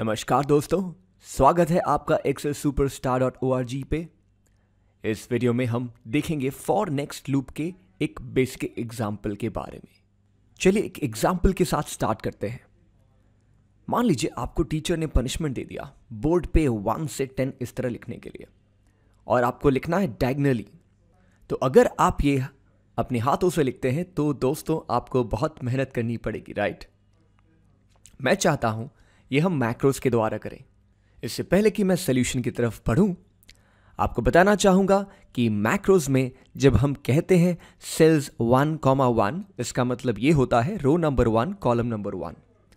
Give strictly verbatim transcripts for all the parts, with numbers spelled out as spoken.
नमस्कार दोस्तों, स्वागत है आपका Excel superstar dot O R G पे। इस वीडियो में हम देखेंगे फॉर नेक्स्ट लूप के एक बेसिक एग्जाम्पल के बारे में। चलिए एक एग्जाम्पल के साथ स्टार्ट करते हैं। मान लीजिए आपको टीचर ने पनिशमेंट दे दिया बोर्ड पे वन से टेन इस तरह लिखने के लिए, और आपको लिखना है डायगनली। तो अगर आप ये अपने हाथों से लिखते हैं तो दोस्तों आपको बहुत मेहनत करनी पड़ेगी, राइट। मैं चाहता हूं ये हम मैक्रोस के द्वारा करें। इससे पहले कि मैं सॉल्यूशन की तरफ बढ़ूं, आपको बताना चाहूंगा कि मैक्रोस में जब हम कहते हैं सेल्स वन कॉमा वन, इसका मतलब ये होता है row number one column number one,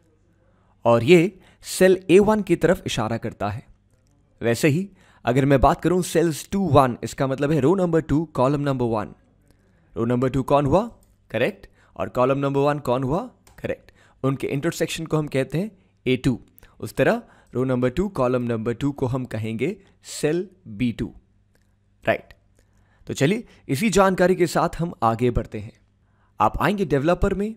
और ये सेल ए वन की तरफ इशारा करता है। वैसे ही अगर मैं बात करूं सेल्स टू वन, इसका मतलब है row number two column number one. Row number two कौन हुआ? करेक्ट। और कॉलम नंबर वन कौन हुआ? करेक्ट। उनके इंटरसेक्शन को हम कहते हैं ए टू। उस तरह row number two column number two को हम कहेंगे सेल बी टू, राइट। तो चलिए इसी जानकारी के साथ हम आगे बढ़ते हैं। आप आएंगे डेवलपर में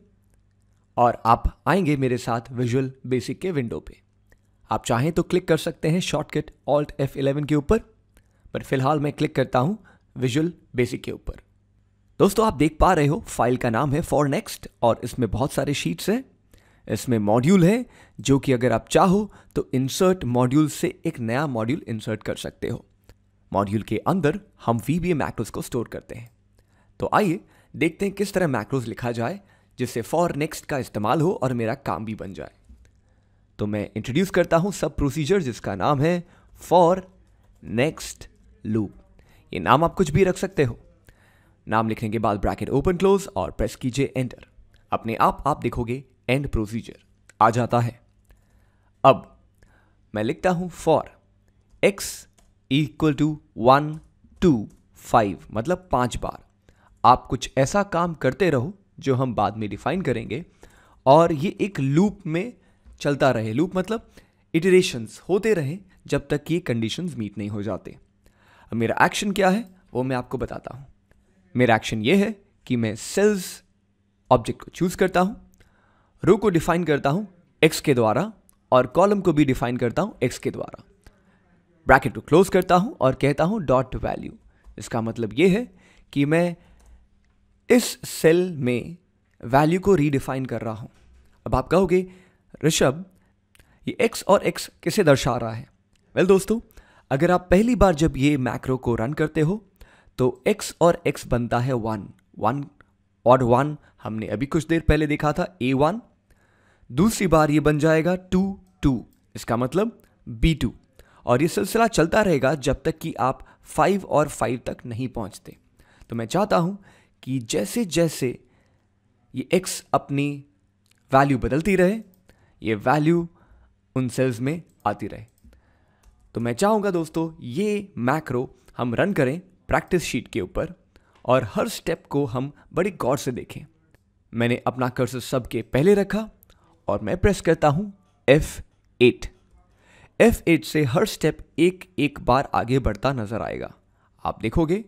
और आप आएंगे मेरे साथ विजुअल बेसिक के विंडो पे। आप चाहें तो क्लिक कर सकते हैं शॉर्टकट ऑल्ट एफ इलेवन के ऊपर, पर फिलहाल मैं क्लिक करता हूं विजुअल बेसिक के ऊपर। दोस्तों आप देख पा रहे हो फाइल का नाम है फॉर नेक्स्ट, और इसमें बहुत सारे शीट्स हैं। इसमें मॉड्यूल है जो कि अगर आप चाहो तो इंसर्ट मॉड्यूल से एक नया मॉड्यूल इंसर्ट कर सकते हो। मॉड्यूल के अंदर हम वी बी ए मैक्रोस को स्टोर करते हैं। तो आइए देखते हैं किस तरह मैक्रोस लिखा जाए जिससे फॉर नेक्स्ट का इस्तेमाल हो और मेरा काम भी बन जाए। तो मैं इंट्रोड्यूस करता हूं सब प्रोसीजर जिसका नाम है फॉर नेक्स्ट लूप। ये नाम आप कुछ भी रख सकते हो। नाम लिखने के बाद ब्रैकेट ओपन क्लोज और प्रेस कीजिए एंटर। अपने आप आप देखोगे एंड प्रोसीजर आ जाता है। अब मैं लिखता हूं for X equal to one to five, मतलब पांच बार आप कुछ ऐसा काम करते रहो जो हम बाद में डिफाइन करेंगे, और ये एक लूप में चलता रहे। लूप मतलब इटरेशंस होते रहे जब तक कि कंडीशंस मीट नहीं हो जाते। अब मेरा एक्शन क्या है वो मैं आपको बताता हूं। मेरा एक्शन ये है कि मैं सेल्स ऑब्जेक्ट को चूज करता हूं, रो को डिफाइन करता हूं एक्स के द्वारा, और कॉलम को भी डिफाइन करता हूं एक्स के द्वारा। ब्रैकेट को क्लोज करता हूं और कहता हूं डॉट वैल्यू। इसका मतलब यह है कि मैं इस सेल में वैल्यू को रीडिफाइन कर रहा हूं। अब आप कहोगे ऋषभ ये एक्स और एक्स किसे दर्शा रहा है? वेल well, दोस्तों अगर आप पहली बार जब ये मैक्रो को रन करते हो तो एक्स और एक्स बनता है वन वन और वन हमने अभी कुछ देर पहले देखा था ए वन। दूसरी बार ये बन जाएगा टू टू, इसका मतलब बी टू, और ये सिलसिला चलता रहेगा जब तक कि आप फाइव और फाइव तक नहीं पहुंचते। तो मैं चाहता हूं कि जैसे जैसे ये एक्स अपनी वैल्यू बदलती रहे, ये वैल्यू उन सेल्स में आती रहे। तो मैं चाहूंगा दोस्तों ये मैक्रो हम रन करें प्रैक्टिस शीट के ऊपर, और हर स्टेप को हम बड़ी गौर से देखें। मैंने अपना कर्सर सबके पहले रखा और मैं प्रेस करता हूं एफ एट। एफ एट से हर स्टेप एक एक बार आगे बढ़ता नजर आएगा। आप देखोगे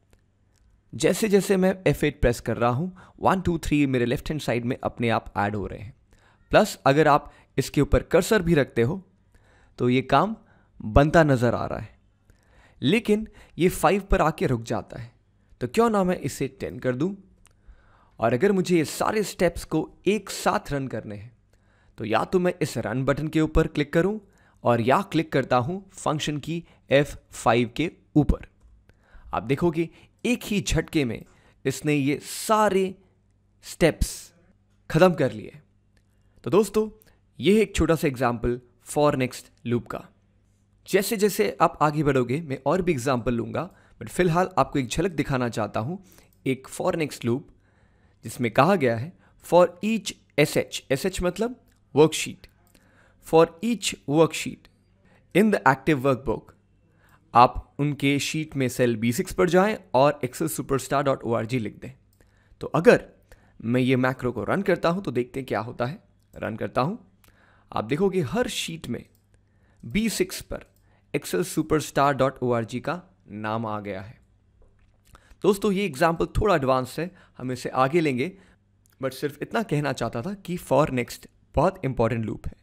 जैसे जैसे मैं एफ एट प्रेस कर रहा हूं वन टू थ्री मेरे लेफ्ट हैंड साइड में अपने आप ऐड हो रहे हैं। प्लस अगर आप इसके ऊपर कर्सर भी रखते हो तो ये काम बनता नजर आ रहा है, लेकिन ये फाइव पर आके रुक जाता है। तो क्यों ना मैं इसे टेन कर दूं, और अगर मुझे ये सारे स्टेप्स को एक साथ रन करने हैं तो या तो मैं इस रन बटन के ऊपर क्लिक करूं, और या क्लिक करता हूं फंक्शन की एफ फाइव के ऊपर। आप देखोगे एक ही झटके में इसने ये सारे स्टेप्स खत्म कर लिए। तो दोस्तों ये है एक छोटा सा एग्जाम्पल फॉर नेक्स्ट लूप का। जैसे जैसे आप आगे बढ़ोगे मैं और भी एग्जाम्पल लूंगा, बट फिलहाल आपको एक झलक दिखाना चाहता हूं एक फॉर नेक्स्ट लूप जिसमें कहा गया है for each S H, S H मतलब worksheet, for each worksheet in the active workbook. आप उनके शीट में सेल बी सिक्स पर जाएं और Excel superstar dot O R G लिख दें। तो अगर मैं ये मैक्रो को रन करता हूं तो देखते हैं क्या होता है। रन करता हूं, आप देखोगे हर शीट में बी सिक्स पर Excel superstar dot O R G का नाम आ गया है। दोस्तों ये एग्जाम्पल थोड़ा एडवांस है, हम इसे आगे लेंगे, बट सिर्फ इतना कहना चाहता था कि फॉर नेक्स्ट बहुत इंपॉर्टेंट लूप है।